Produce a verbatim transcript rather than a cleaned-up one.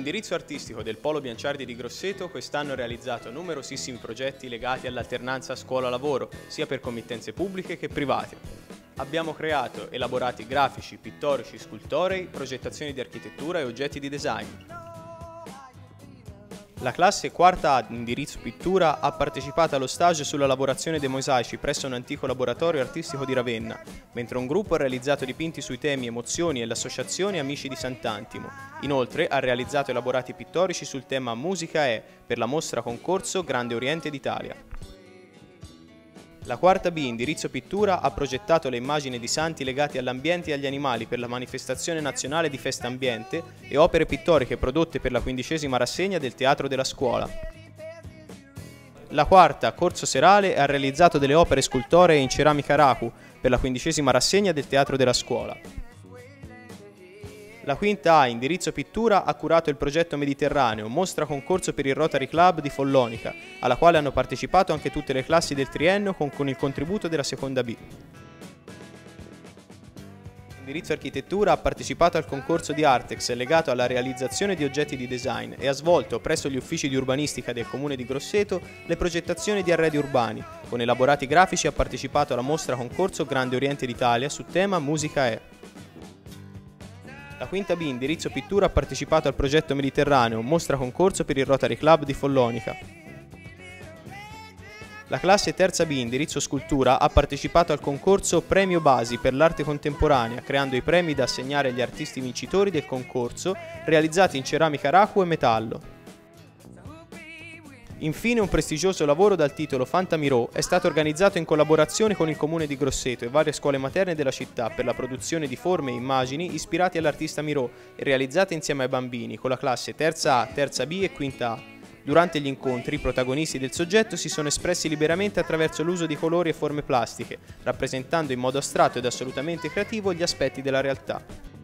L'indirizzo artistico del Polo Bianciardi di Grosseto quest'anno ha realizzato numerosissimi progetti legati all'alternanza scuola-lavoro, sia per committenze pubbliche che private. Abbiamo creato elaborati grafici, pittorici, scultorei, progettazioni di architettura e oggetti di design. La classe quarta A indirizzo pittura ha partecipato allo stage sulla lavorazione dei mosaici presso un antico laboratorio artistico di Ravenna, mentre un gruppo ha realizzato dipinti sui temi emozioni e l'associazione Amici di Sant'Antimo. Inoltre ha realizzato elaborati pittorici sul tema Musica è per la mostra concorso Grande Oriente d'Italia. La quarta B, indirizzo pittura, ha progettato le immagini di santi legati all'ambiente e agli animali per la manifestazione nazionale di Festa Ambiente e opere pittoriche prodotte per la quindicesima rassegna del Teatro della Scuola. La quarta, corso serale, ha realizzato delle opere scultoree in ceramica raku per la quindicesima rassegna del Teatro della Scuola. La quinta A, indirizzo pittura, ha curato il progetto Mediterraneo, mostra concorso per il Rotary Club di Follonica, alla quale hanno partecipato anche tutte le classi del triennio con, con il contributo della seconda B. L'indirizzo architettura ha partecipato al concorso di Artex legato alla realizzazione di oggetti di design e ha svolto presso gli uffici di urbanistica del comune di Grosseto le progettazioni di arredi urbani. Con elaborati grafici ha partecipato alla mostra concorso Grande Oriente d'Italia su tema Musica è. La quinta B, indirizzo pittura, ha partecipato al progetto Mediterraneo, mostra concorso per il Rotary Club di Follonica. La classe terza B, indirizzo scultura, ha partecipato al concorso Premio Basi per l'arte contemporanea, creando i premi da assegnare agli artisti vincitori del concorso, realizzati in ceramica raku e metallo. Infine un prestigioso lavoro dal titolo Fantamirò è stato organizzato in collaborazione con il comune di Grosseto e varie scuole materne della città per la produzione di forme e immagini ispirati all'artista Miró e realizzate insieme ai bambini con la classe terza A, terza B e quinta A. Durante gli incontri i protagonisti del soggetto si sono espressi liberamente attraverso l'uso di colori e forme plastiche, rappresentando in modo astratto ed assolutamente creativo gli aspetti della realtà.